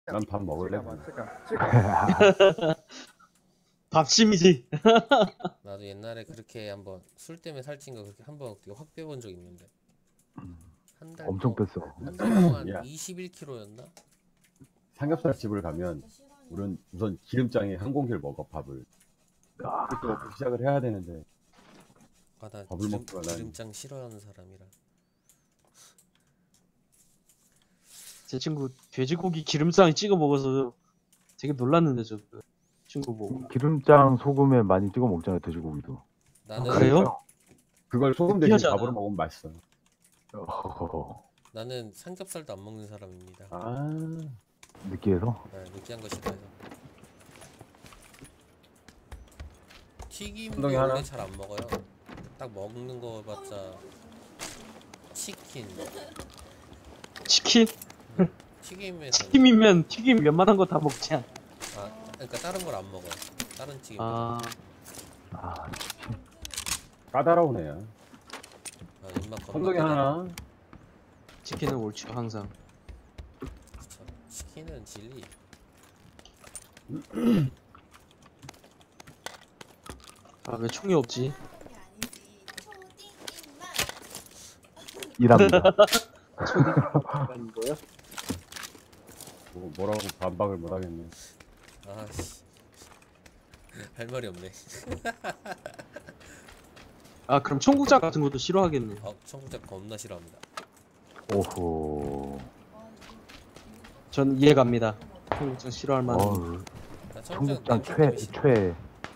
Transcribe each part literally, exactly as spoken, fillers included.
난 밥 먹을래. 찌가마, 그냥. 찌가, 찌가. 밥심이지. 나도 옛날에 그렇게 한번 술 때문에 살찐 거 그렇게 한번 확 빼본 적 있는데 한 달 엄청 동, 뺐어. 한 달 동안 야. 이십일 킬로그램였나? 삼겹살 집을 가면 우선 우선 기름장에 한 공기를 먹어 밥을. 아, 그렇게 먹고 시작을 해야 되는데 아, 나 밥을 기름, 먹다가 난- 기름장 싫어하는 사람이라. 제 친구 돼지고기 기름장에 찍어 먹어서 되게 놀랐는데 저 그 친구 보고. 기름장 소금에 많이 찍어 먹잖아요, 돼지고기도. 나는 아, 그래요? 그걸 소금 대신 특이하잖아. 밥으로 먹으면 맛있어. 어허허. 나는 삼겹살도 안 먹는 사람입니다. 아 느끼해서? 네, 느끼한 거 싫어해서. 튀김도 한동이 하나? 원래 잘 안 먹어요. 딱 먹는 거 봤자 치킨. 치킨? 튀김에서 튀김이면 튀김 웬만한 거 다 먹지 않아. 아, 그러니까 다른 걸 안 먹어요. 다른 튀김. 아, 아, 까다로운 애야. 아, 입맛 겁나 한동이 크다. 하나. 치킨은 옳죠 항상. 그쵸. 치킨은 진리. 아 왜 총이 없지? 일합니다. 아닌 거요? 뭐, 뭐라고 반박을 못 하겠네. 아씨. 할 말이 없네. 아 그럼 청국장 같은 것도 싫어하겠네. 아, 청국장 겁나 싫어합니다. 오호. 전 이해갑니다. 청국장 싫어할 만한. 어우, 나 청국장 냄새 최, 때문에 싫어. 최.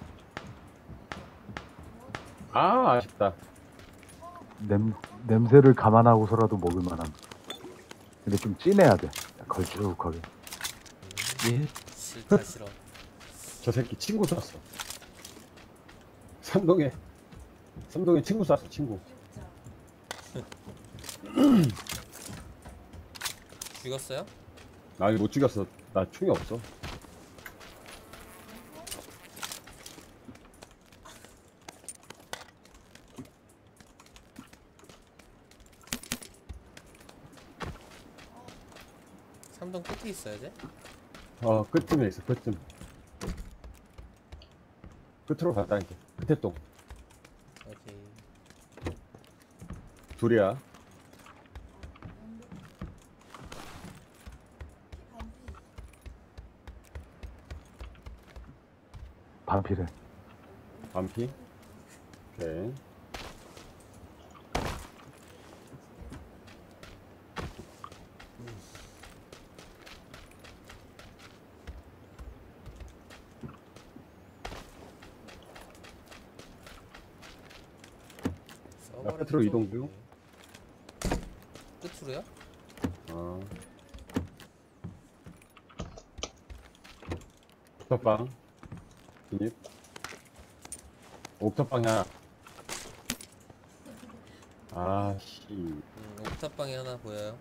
아 아쉽다. 냄, 냄새를 감안하고서라도 먹을 만함. 근데 좀 진해야 돼. 걸쭉하게. 예? 싫다 싫어. 저 새끼 친구 쐈어. 삼동에 삼동에 친구 쐈어 친구. 죽였어요? 나 이거 못 죽였어. 나 총이 없어. 삼동 끝에 있어야지. 어 끝쯤에 있어 끝쯤. 끝으로 갔다 이제. 끝에 또 오케이. 둘이야. 반피를. 반피. 오케이. 서버를 끝으로 좀- 이동 중. 끝으로요? 어. 옥탑방. 진입. 옥탑방이야. 아씨. 음, 옥탑방에 하나 보여요.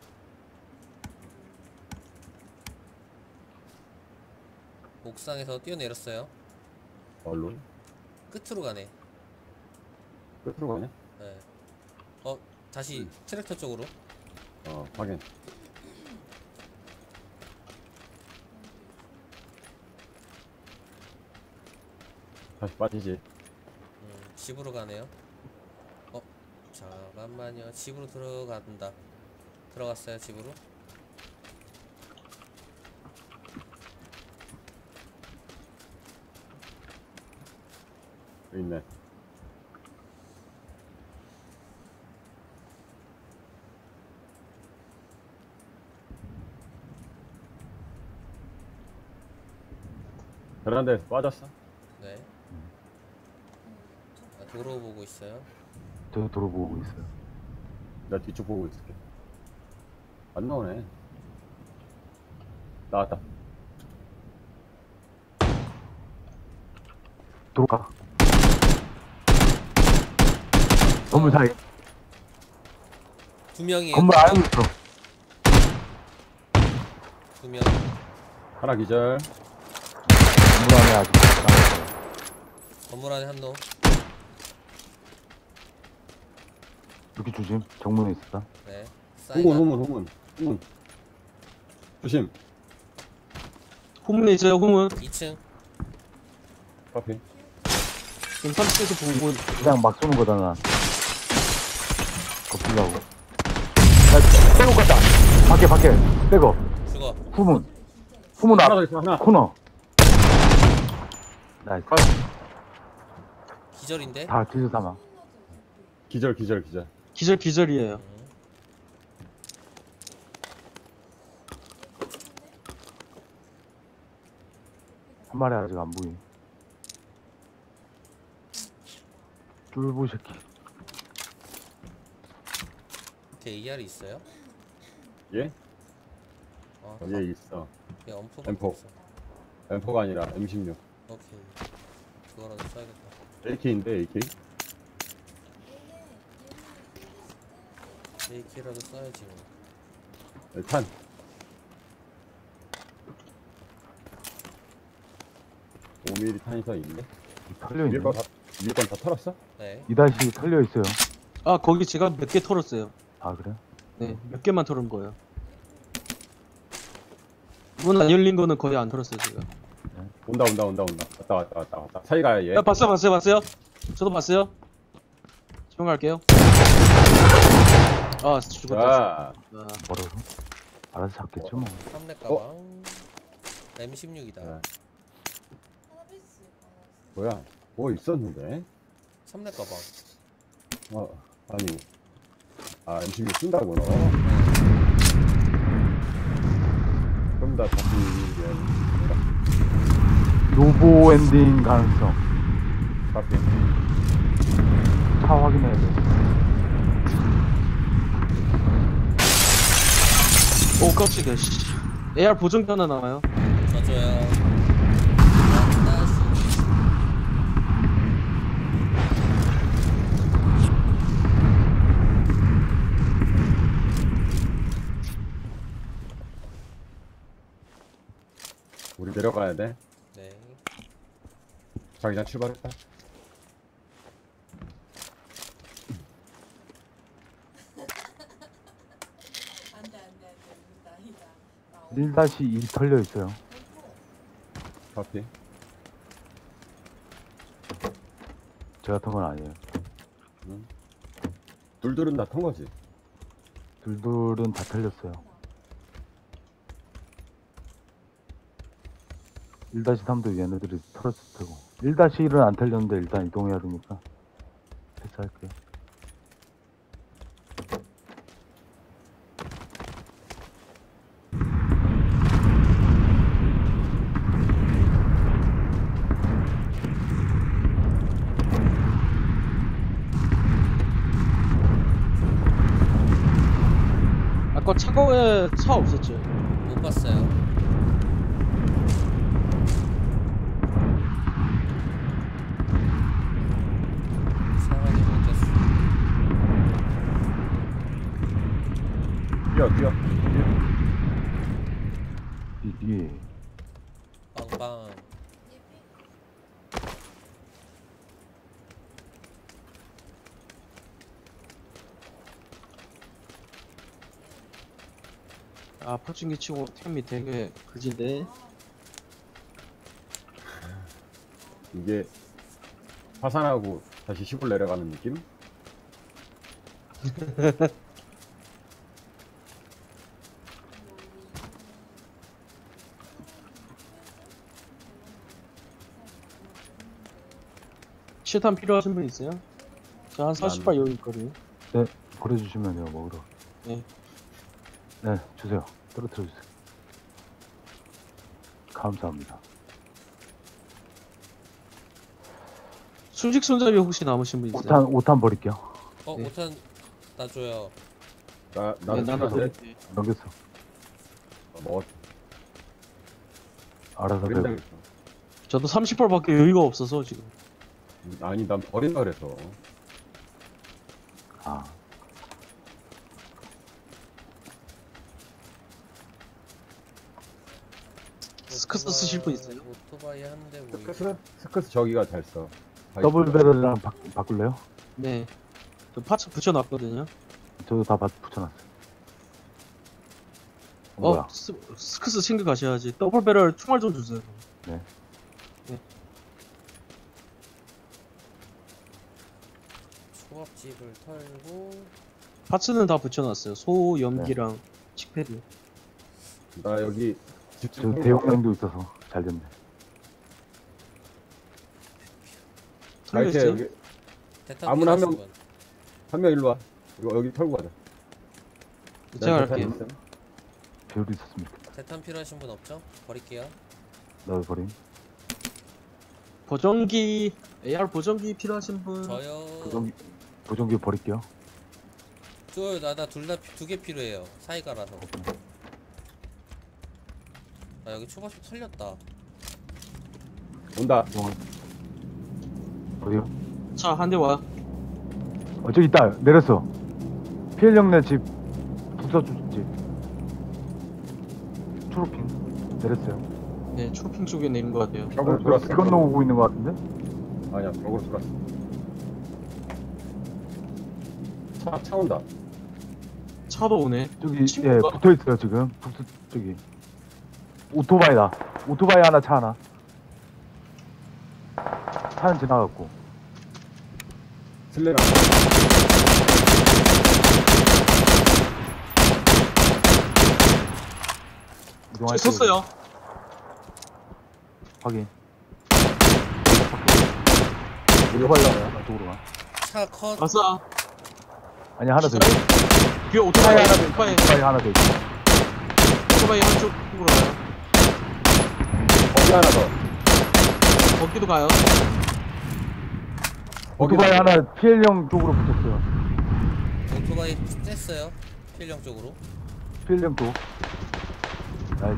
옥상에서 뛰어내렸어요. 얼른. 끝으로 가네. 끝으로 가냐? 네. 어, 다시 트랙터 쪽으로. 어 확인. 다시 빠지지. 음, 집으로 가네요. 어, 잠깐만요. 집으로 들어간다. 들어갔어요, 집으로. 여기 있네. 베란다에서 빠졌어? 네. 아, 도로 보고 있어요. 저 돌아보고 있어요. 나 뒤쪽 보고 있을게. 안 나오네. 나왔다. 돌아가. 건물 사이. 두 명이에요. 건물 안에 있어. 두 명. 하나 기절. 건물 안에 아직 남았어요. 건물 안에 한 놈. 여기 조심. 정문에 있었다. 네. 후문, 사이가 후문, 후문, 후문. 조심. 후문에 있어요, 후문. 이 층. 커피. 지금 삼 층에서 보고. 그냥 막 쏘는 거다, 난. 겁주려고. 나, 백업 갔다! 밖에, 밖에. 백업. 죽어. 후문. 후문 하나 앞. 더 있어, 하나. 코너. 나이스. 기절인데? 다 기술 사망. 기절, 기절, 기절. 기절, 기절이에요. 음. 한 마리 아직 안 보이. 쫄보 새끼. 밑에 에이알이 있어요? 예? 어, 예, 있어. 얘 엄포 엠포. 있어. 엠포가 아니라 엠 십육. 오케이. 그거라도 써야겠다. 에이케이인데, 에이케이? 에이케이라도 써야지 뭐. 네, 탄. 오 밀리미터 탄이 더 있네. 털려 위에 있네. 거 다, 위에 건 다 털었어? 네. 이 다시 털려 있어요. 아, 거기 제가 몇 개 털었어요. 아, 그래? 네, 몇 개만 털은 거예요. 문 안 열린 거는 거의 안 털었어요, 제가. 온다, 온다, 온다, 온다. 왔다, 왔다, 왔다, 왔다. 사이가 얘. 야, 봤어요, 봤어요, 봤어요? 저도 봤어요. 집중할게요. 아, 죽었다. 자, 아, 멀어서? 알아서 잡겠죠, 뭐. 삼렙 가방. 엠 십육이다. 네. 뭐야? 뭐 있었는데? 삼렙 가방. 어, 아니. 아, 엠 십육 쓴다고, 너? 그럼 나 다시, 예, 노보 엔딩 가능성. 카피. 차 확인해야 돼. 오, 깜짝이야, 씨. 에이알 보정기 하나 나와요. 저줘요. 우리 내려가야 돼. 네. 자기장 출발했다. 안돼 안돼 안돼 나이다. 일 다시 이 털려 있어요. 카피. 제가 턴 건 아니에요. 둘둘은 다 턴 거지. 둘둘은 다 털렸어요. 일 다시 삼도 얘네들이 털었을 테고. 일 다시 일은 안 털렸는데 일단 이동해야 되니까 패스할게요. 아까 차고에 차 없었죠? 못 봤어요. 상황이 못됐어. 뛰어, 뛰어. 이 뒤에 빵빵. 아, 포칭기 치고 템이 되게 그진데. 이게 파산하고 다시 시골 내려가는 느낌? 실탄 필요하신 분 있어요? 저 한 사십 발 여기 있거든요. 보내주시면 돼요, 먹으러. 네. 네, 주세요. 떨어뜨려 주세요. 감사합니다. 순식 손잡이 혹시 남으신 분 있어요? 오탄 오탄 버릴게요. 어, 네. 오탄 놔줘요. 나, 네, 나도 나도 필요한데? 그럴게. 넘겼어. 어, 먹었, 알아서 버린다 배워. 그랬어. 저도 삼십 발밖에 여유가 없어서 지금. 아니, 난 버린다 그래서. 아, 스크스 쓰실 분 있어요? 오토바이 한 대 보이. 스커스? 스커스 저기가 잘 써. 더블 배럴이랑 바, 바꿀래요? 네. 저 파츠 붙여놨거든요. 저도 다 바, 붙여놨어요. 뭐야? 어 스, 스크스 챙겨 가셔야지. 더블 배럴 총알 좀 주세요. 초밥집을 털고 파츠는 다 붙여놨어요. 소 염기랑 칙패드. 나 여기 저 집중 대용량도 있어서 잘 됐네. 갈게 털려있어요? 여기 대탄 아무나 한 필요하신 명- 분. 한 명 일로 와. 이거 여기 털고 가자. 제가 난 갈게요. 대탄 있음. 배율이 있었으면 좋겠다. 대탄 필요하신 분 없죠? 버릴게요. 나도 버림. 보정기 에이알 보정기 필요하신 분. 저요. 보정기, 보정기 버릴게요. 저나나 둘 다 두 개 필요해요. 사이가라서. 아 여기 초밥집 털렸다. 온다. 어디요? 차 한 대 와. 어, 저기 있다. 내렸어. 피엘령네 집. 부서주 집. 초록핑. 내렸어요. 네, 초핑 쪽에 내린 것 같아요. 벽으로 어, 돌았어. 길 건너오고 있는 것 같은데? 아니야, 벽으로 돌았어. 차, 차 온다. 차도 오네. 저기, 예, 친구가? 붙어 있어요, 지금. 북수, 저기. 오토바이다. 오토바이 하나, 차 하나. 차는 지나갔고. 슬래랑. 저 이동할 섰어요. 확인. 우리 오토바이 활라. 가 쪽으로 가. 차 컷. 아싸. 아니, 하나 더 있어. 뒤에 오토바이 오토바이 하나 더 있어. 오토바이 오토바이 하나 더 있어. 오토바이 한쪽으로 가요. 거기 하나 더. 거기도 가요. 거기 오토바이 하나 피엘령 쪽으로 붙었어요. 오토바이 뗐어요. 필령 쪽으로. 피엘령 쪽. 나이스.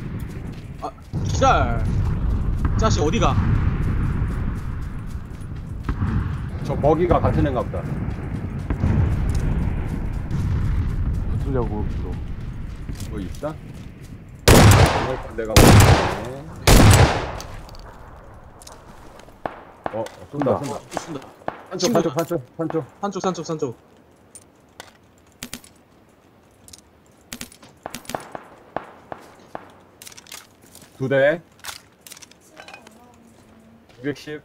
기다려. 자식 어디가? 저 먹이가 같은 애인가 보다. 붙으려고 또. 뭐 있다? 어, 내가 먹네. 어, 쏜다, 쏜다. 쏜다. 한쪽, 한쪽, 한쪽, 한쪽. 산쪽 산쪽 산쪽. 두 대. 이백십.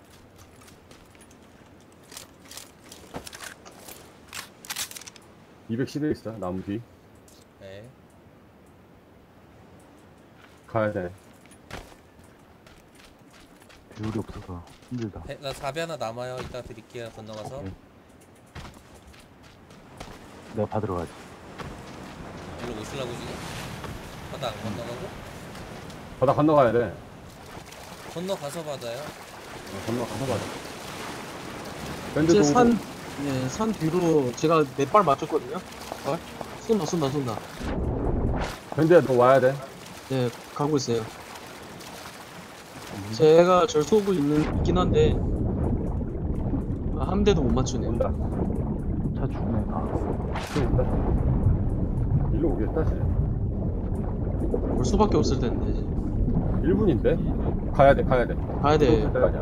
이백십에 있어, 나무 뒤. 네. 가야 돼. 배율이 없어서 힘들다. 배, 나 사배 하나 남아요. 이따 드릴게요. 건너가서. 오케이. 내가 받으러 가지. 일로 오실라고 지금? 바다 안 건너가고? 바다 건너가야 돼. 건너가서 받아요. 어, 건너가서 가자. 밴드도 이제 오고. 산, 네, 산 뒤로 제가 네 발 맞췄거든요. 어? 쏜다 쏜다 쏜다. 밴드야, 너 와야 돼. 네, 가고 있어요. 제가 절 쏘고 있는, 있긴 한데, 아, 한 대도 못 맞추네. 온다. 차 죽네. 아, 또 온다. 일로 오겠다, 쟤. 올 수밖에 없을 텐데, 이제. 일 분인데? 가야 돼, 가야 돼. 가야 돼. 또 아니야.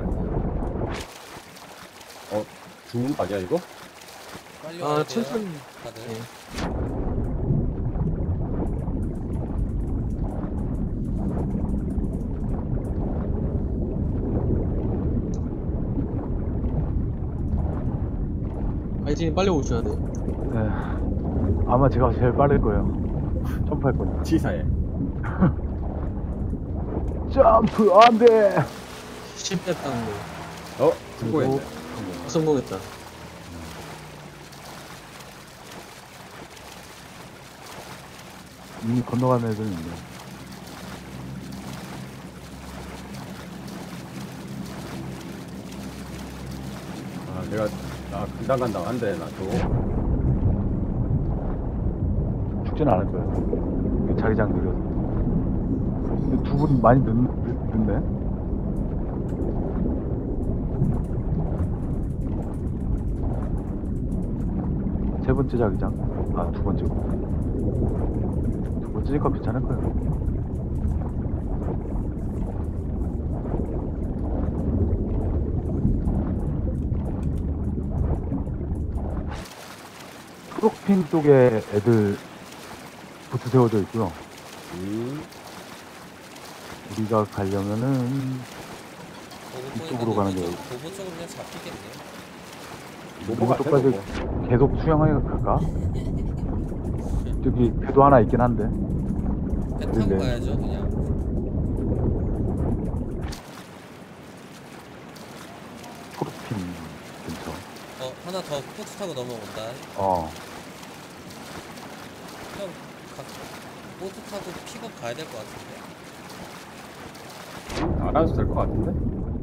어, 죽는 거 아니야, 이거? 빨리 와야 아, 돼요. 천천히. 다들. 네. 아이진이 빨리 오셔야 돼. 네. 아마 제가 제일 빠를 거예요. 점프할 거니까. 치사해. 점프 안 돼. 실패했다는 거. 어, 성공했네. 성공했다. 이미 건너가는 애들 있네. 아, 내가, 나 간당간당 한데, 나 저거. 죽진 않을 거야. 자기장 느려서. 근데 두 분 많이 늦, 늦, 늦네. 세 번째 자기장. 아, 두 번째고. 두 번째니까 괜찮을 거예요. 초록핀 쪽에 애들 부트 세워져 있고요. 음, 우리가 가려면은 보고 이쪽으로 가는 게 보보 쪽으로 그냥 잡히겠네요. 노보가 똑같이 뭐. 계속 수영하게 갈까? 저기 배도 하나 있긴 한데. 배 타고 네. 가야죠 그냥. 프로핀 근처. 어 하나 더 보트 타고 넘어온다. 어. 형 가, 보트 타고 픽업 가야 될 것 같은데. 알아서 될 것 같은데?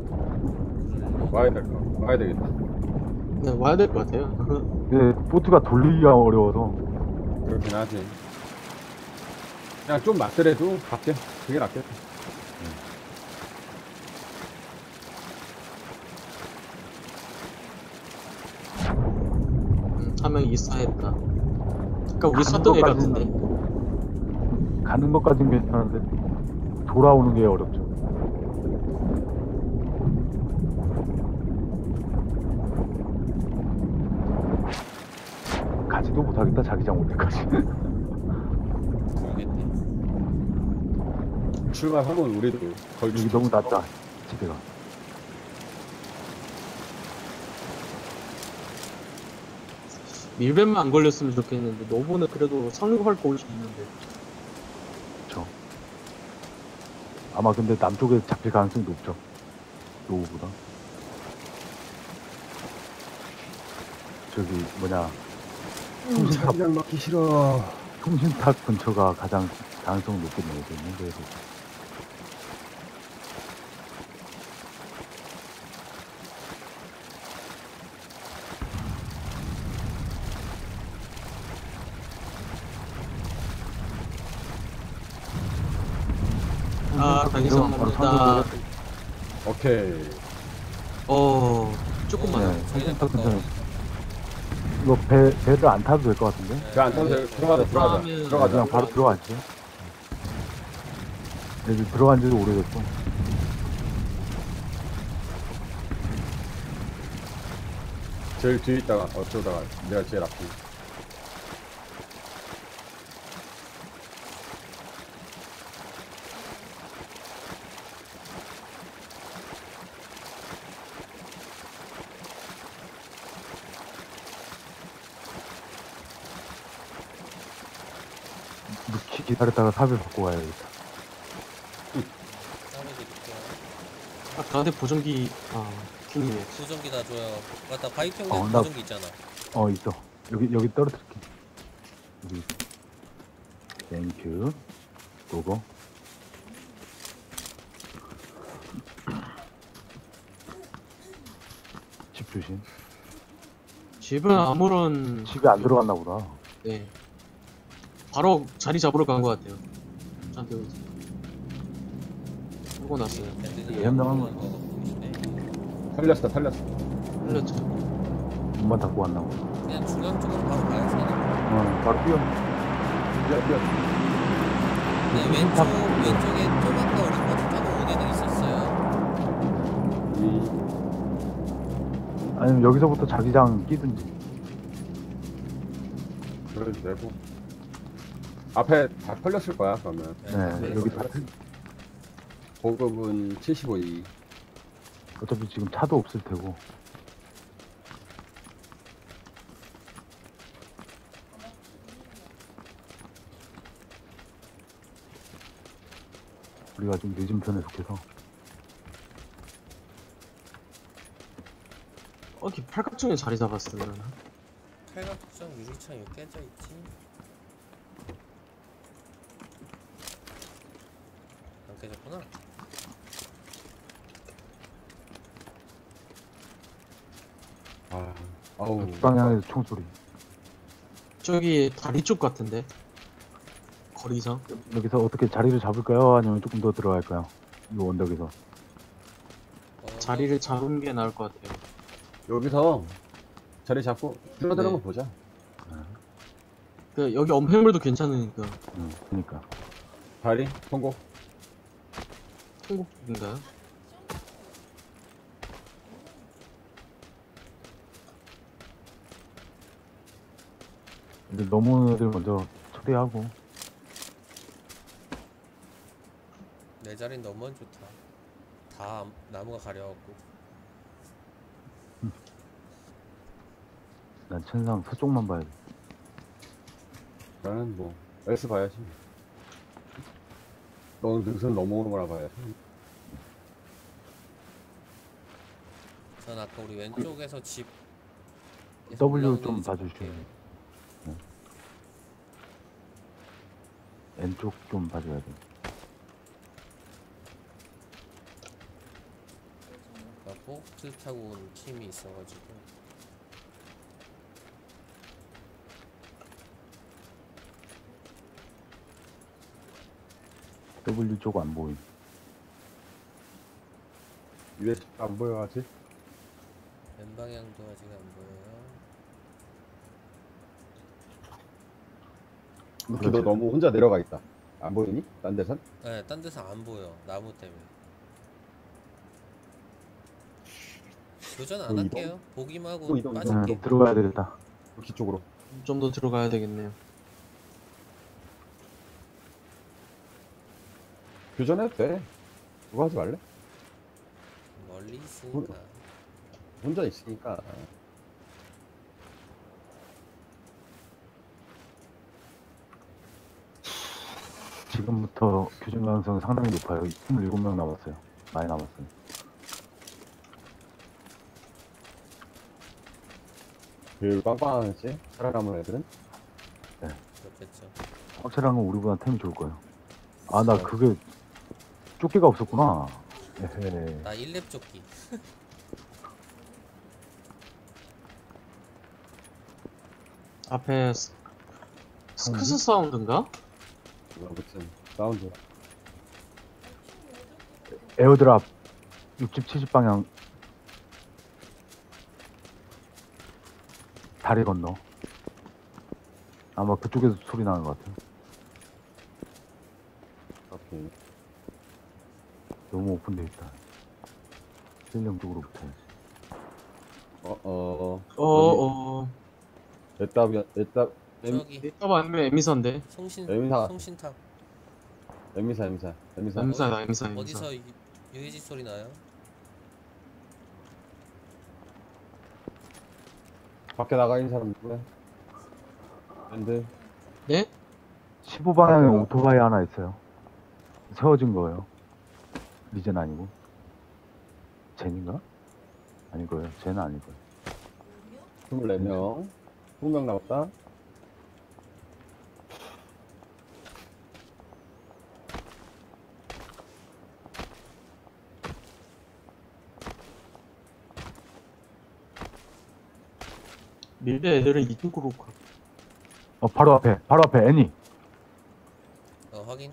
와야 될 거, 와야 되겠다. 네, 와야 될 것 같아요. 근데 보트가 돌리기가 어려워서. 그렇긴 하지. 그냥 좀 맞더라도 갈게. 그게 낫겠다. 음, 한 명 있어야 했다. 아까 우리 가는 쐈던 애 것까지는- 같은데. 가는 것까진 괜찮은데 돌아오는 게 어렵죠. 가지도 못하겠다 자기장 올 때까지. 그러겠네. 출발하면 우리도 걸 여기 너무 낮다 지대가. 밀배만 안 걸렸으면 좋겠는데 너보는 그래도 상륙할 곳이 있는데. 그렇죠. 아마 근데 남쪽에 잡힐 가능성이 높죠. 노후보다. 저기 뭐냐 통신탑 자기장 맞기 싫어. 통신탑 근처가 가장 가능성이 높겠네요. 지금 그래서 아, 당기선 바로 납니다. 선두를- 오케이. 어, 조금만. 네, 저희는 통신탑 가까워. 근처. 이거 배 배를 안 타도 될 것 같은데. 그 안 타도 돼. 들어가자, 들어가자. 들어가면- 들어가자. 그냥 바로 들어가시죠. 여기 들어간 지도 오래됐고. 제일 뒤에 있다가 어쩌다가 내가 제일 앞에. 묵히 기다렸다가 삽을 받고 가야겠다. 따로드릴게요. 아, 나한테 보정기, 아, 킹이네. 보정기 다 줘요. 맞다 바이평 어, 나- 보정기 있잖아. 어 있어. 여기 여기 떨어뜨릴게. 여기. 땡큐. 고고. 집 조심. 집은 아무런, 집에 안 들어갔나 보다. 네. 바로 자리 잡으러 간 것 같아요. 저한테 하고 났어요. 예, 현명한 거. 보이시네. 털렸어, 털렸어. 흘렸죠. 문만 닫고 왔나 보다. 그냥 중앙 쪽으로 바로 가야지. 어, 바로 뛰어. 뛰어, 뛰어. 네, 왼쪽 왼쪽에 토마토 어린거지 타고 온 애들 있었어요. 이, 아니면 여기서부터 자기장 끼든지. 그래도 되고. 앞에 다 털렸을 거야, 그러면. 네, 여기 다. 보급은 칠십오 이. 어차피 지금 차도 없을 테고. 우리가 좀 늦은 편에 속해서. 어, 이 팔각정에 자리 잡았으면. 팔각정 유리창 여기 깨져 있지. 안 깨졌구나. 아, 아우. 방향에서 총소리. 저기 다리 쪽 같은데. 거리상. 여기서 어떻게 자리를 잡을까요? 아니면 조금 더 들어갈까요? 이 언덕에서. 어, 자리를 잡은 게 나을 것 같아요. 여기서 자리 잡고 줄어드는 네. 거 보자. 그, 여기 엄폐물도 괜찮으니까. 응, 그니까. 다리 통곡. 통곡 쪽인가요? 근데 넘어오는 애들 먼저 처리하고. 내 자리는 너무 안 좋다. 다 나무가 가려갖고. 난 천상 서쪽만 봐야 돼. 나는 뭐 S 봐야지. 너는 능선 넘어오는 거나 봐야지. 전 아까 우리 왼쪽에서 집 W 좀 봐주시오. 왼쪽 좀 봐줘야 돼. 아까 보트 타고 온 팀이 있어가지고. W 쪽 안 보임. 위에 안 보여 아직? 왼 방향도 아직 안 보여요. 루키 너 너무 혼자 내려가 있다. 안 보이니? 딴 데선? 네, 딴 데서 안 보여. 나무 때문에. 교전 안 또 할게요. 보기만 하고 또 이동, 이동. 빠질게. 응, 들어가야 되겠다. 루키 쪽으로. 좀 더 들어가야 되겠네요. 교전해도 돼. 그거 하지 말래? 멀리 있으니까. 혼자 있으니까. 지금부터 교전 가능성이 상당히 높아요. 이십칠 명 남았어요. 많이 남았어요. 그 빵빵하겠지? 살아남은 애들은? 그렇겠죠. 확실한 건 우리보다 템이 좋을 거예요. 아, 나 그게 조끼가 없었구나. 에헤. 나 일 렙 조끼. 앞에 스, 스크스 사운드인가? 아무튼 사운드. 에어드랍 육십, 칠십 방향 다리 건너. 아마 그쪽에서 소리 나는 것 같아요. 오케이. 너무 오픈돼 있다. 실령 쪽으로 붙어야지. 어, 어, 어. 어어 애답, 애답, 저기 이따 아니면 에미사인데. 송신 에미사. 송신탑 에미사, 에미사, 에미사. 에미사다 에미사 에미사. 어디서 유- 유해지 소리 나요? 밖에 나가 있는 사람 누구야? 밴드. 네? 십오 방향에 어. 오토바이 하나 있어요. 세워진 거예요. 리젠 아니고. 젠인가? 아닐 거예요. 젠은 아닐 거예요. 스물네 명. 스무 명 남았다. 밀대 애들은 이쪽으로 가. 어, 바로 앞에, 바로 앞에, 애니. 어 확인.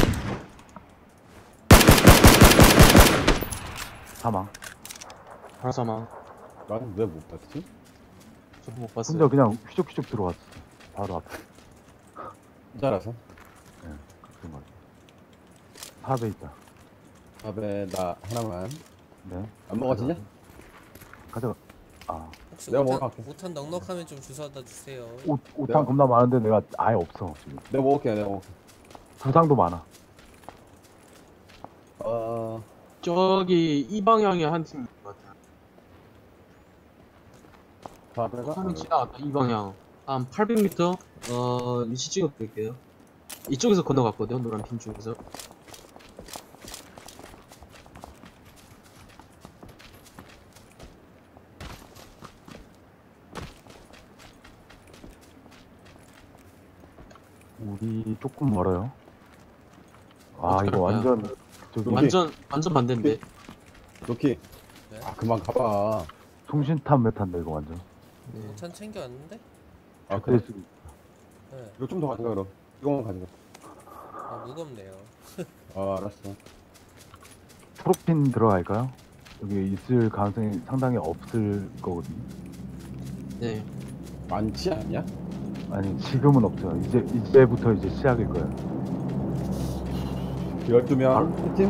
사망. 바라사마. 나는 왜 못 봤지? 저도 못 봤어요. 혼자 그냥 휘적휘적 들어왔어. 바로 앞에. 혼자라서. 그런 거 같아. 탑에 있다. 밥에 나 하나만. 네. 안 먹어지냐? 가져가. 아, 혹시 내가 오탄, 먹어갈게. 오탄 넉넉하면 좀 주워다 주세요. 옷, 옷탕 내가- 겁나 많은데 내가 아예 없어, 지금. 내가 먹을게, 내가 먹을게. 부상도 많아. 어, 저기 이 방향에 한 팀 있는 것 같아요. 밥에가? 한명 지나갔다 이 방향. 한 팔백 미터 어 위치 찍어볼게요. 이쪽에서 건너갔거든요. 노란 핀 쪽에서. 우리 조금 멀어요. 아, 어떡할 이거 거야? 완전, 저기, 여기. 완전 완전 반대인데. 로키. 네? 아, 그만 가봐. 통신탑 메탄다, 이거 완전. 네. 오탄 챙겨왔는데? 아, 그래. 그래서 네. 이거 좀 더 가져가, 그럼. 이거만 가져가. 아, 무겁네요. 아, 알았어. 초록핀 들어갈까요? 여기 있을 가능성이 상당히 없을 거거든요. 네. 많지 않냐? 아니, 지금은 없어요. 이제, 이제부터 이제 시작일 거예요. 열두 명. 팀?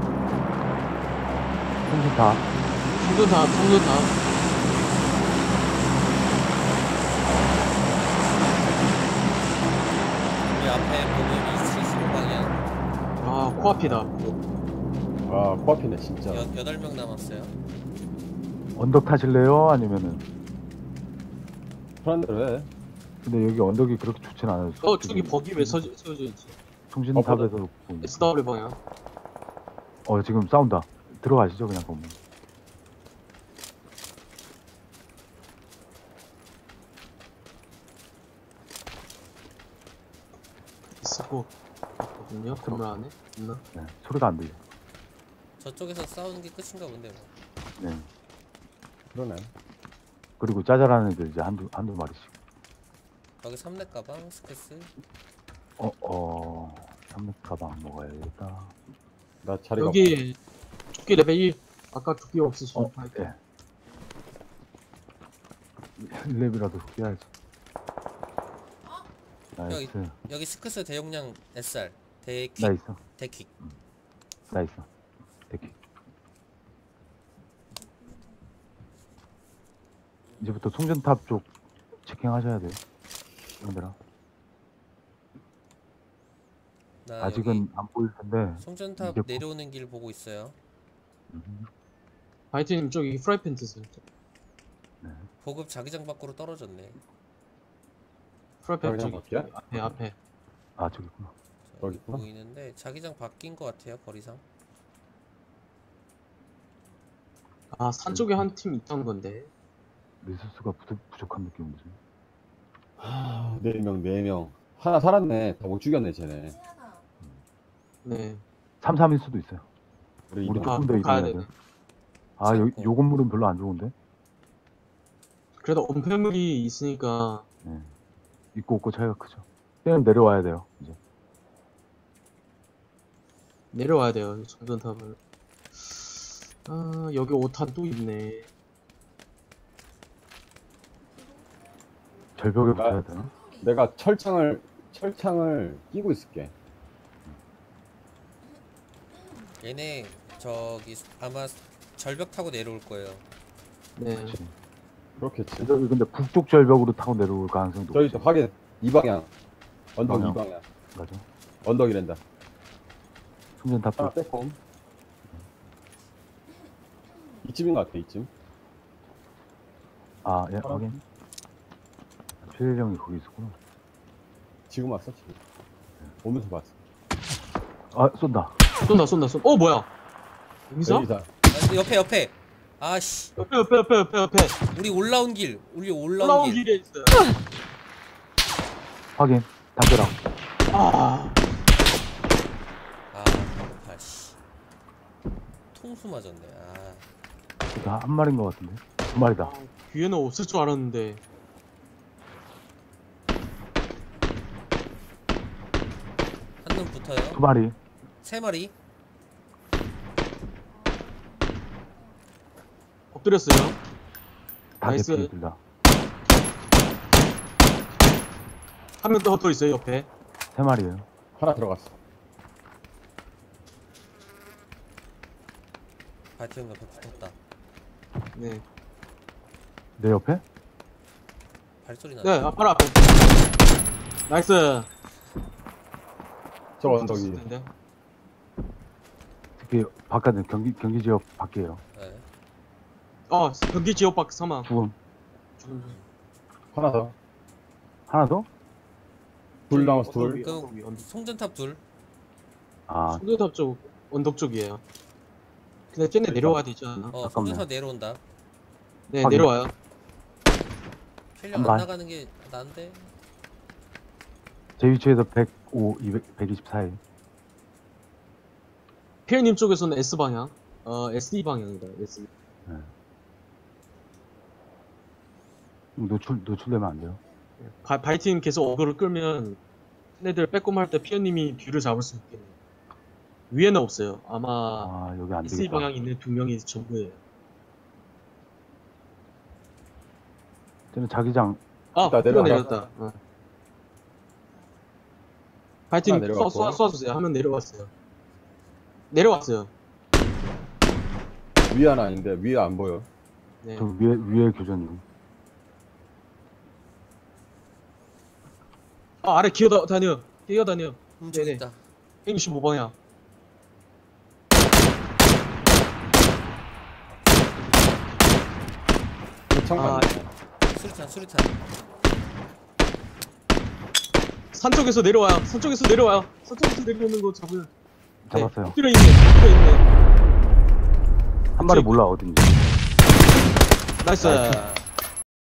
통신탑. 충전탑 충전탑. 우리 앞에 보면 이백칠십오 방향. 아 코앞이다. 아 코앞이네 진짜. 여, 여덟 명 남았어요. 언덕 타실래요? 아니면은 편한 대로 해. 근데 여기 언덕이 그렇게 좋진 않아요. 어 저기 버기 왜 서, 세워져 있지? 통신탑에서 보면. 에스 더블유 방향. 어 지금 싸운다. 들어가시죠 그냥 건물. 있었고 있거든요. 건물 안에 있나? 네, 소리가 안 들려. 저쪽에서 싸우는 게 끝인가 본데 뭐. 네. 그러네. 그리고 짜잘한 애들 이제 한두 한두 마리씩. 여기 삼렙 가방, 스케스. 어 어. 삼렙 가방 먹어야겠다. 나 자리가 여기 조끼 레벨 일. 아까 조끼 없으시죠? 어, 예. 일 렙이라도 깨야지. 나이스. 여기 스크스 대용량 에스알, 대킥, 나 있어. 대킥. 나 있어. 대기. 이제부터 송전탑 쪽 체킹하셔야 돼요. 형들아. 나 아직은 여기 안 보일 텐데. 송전탑 이게 뭐- 내려오는 길 보고 있어요. 음, 바이트님 저기 프라이팬 드세요. 보급 자기장 밖으로 떨어졌네. 프라이팬 자기장 저기 밖이야? 앞에 앞에. 아 저기구나. 저기 여기 있구나. 보이는데 자기장 바뀐 것 같아요 거리상. 아 산 쪽에 한 팀 있던 건데. 리소스가 부족, 부족한 느낌이지. 아, 네 명, 네 명. 하나 살았네. 다 못 죽였네, 쟤네. 세연아. 네. 삼 삼일 수도 있어요. 우리 우리 이동. 아, 조금 더 가야 이동해야 되네. 돼. 아, 요, 요 건물은 별로 안 좋은데? 그래도 언패물이 있으니까 네. 있고 없고 차이가 크죠. 때는 내려와야 돼요, 이제. 내려와야 돼요. 정전탑을. 아 여기 오탄 또 있네. 절벽에 아, 붙어야 되나? 내가 철창을, 철창을 끼고 있을게. 얘네 저기 아마 절벽 타고 내려올 거예요. 네. 그치. 그렇겠지. 저기 근데 북쪽 절벽으로 타고 내려올 가능성도 저기 높지. 또 확인. 이 방향. 언덕 방향. 이 방향. 맞아. 언덕이란다. 송전탑 하나 쪽. 빼꼼. 이쯤인 것 같아, 이쯤. 아, 예, 확인. 최일 형이 거기 있었구나. 지금 왔어, 지금. 오면서 봤어. 아, 쏜다. 쏜다 쏜다 쏜다. 어 뭐야? 여기서? 여기다. 아, 옆에 옆에. 아씨, 옆에 옆에 옆에 옆에 옆에. 우리 올라온 길, 우리 올라온, 올라온 길. 길에 있어요. 확인. 담벼락. 아 아, 아씨. 통수 맞았네. 아, 이거 한 마리인 것 같은데. 두 마리다. 뒤에는 없을 줄 알았는데. 한 놈 붙어요. 두 마리. 세 마리. 엎드렸어요. 다 나이스. 대피 둘 다. 한 명 더 더 있어요 옆에. 세 마리예요. 하나 들어갔어. 바이트 옆에 붙었다. 네. 내 옆에? 발소리 네, 나네. 아, 바로 앞에. 나이스. 저 언덕이. 텐데. 특히 바깥은 경기 경기 지역 밖이에요. 네. 어, 경기 지역 밖 사망. 죽음. 죽음. 하나 더. 하나 더? 둘 남았어, 둘. 언덕 위, 그 언덕 위, 언덕. 송전탑 둘. 아, 송전탑 쪽 언덕 쪽이에요. 근데 쟤네 내려와야 되지 않나? 어, 잠깐만요. 송전탑 내려온다. 네, 확인. 내려와요. 필력 안 한 발. 나가는 게 난데. 제 위치에서 백오, 이백, 백이십 사이. 피엘님 쪽에서는 S 방향. 어, 에스디 방향이다. S. 노출 노출되면 안 돼요. 바, 바이팀 계속 어그를 끌면 쟤네들 빼꼼할 때 피엘님이 뷰를 잡을 수 있겠네요. 위에는 없어요. 아마 아, 여기 안 에스디 되겠다. 방향에 있는 두 명이 전부예요. 쟤는 자기장 아, 일단 뛰어 내려가자. 내렸다. 어. 파이팅 하나 쏴, 내려갔고. 쏴, 쏴주세요. 하면 내려왔어요. 내려왔어요. 위 하나 있는데 위에 안 보여. 네. 저 위에 위에 교전 중. 아, 아래 기어 다녀. 기어 다녀. 음, 저기 네네. 있다. 백육십오 방향. 대청 아. 맞네. 수류탄 수류탄. 산 쪽에서 내려와요. 산 쪽에서 내려와요. 산 쪽에서 내려오는 거 잡으면. 잡았어요. 엎드려 있네. 엎드려 있네. 한 마리 그치? 몰라 어딘지. 나이스.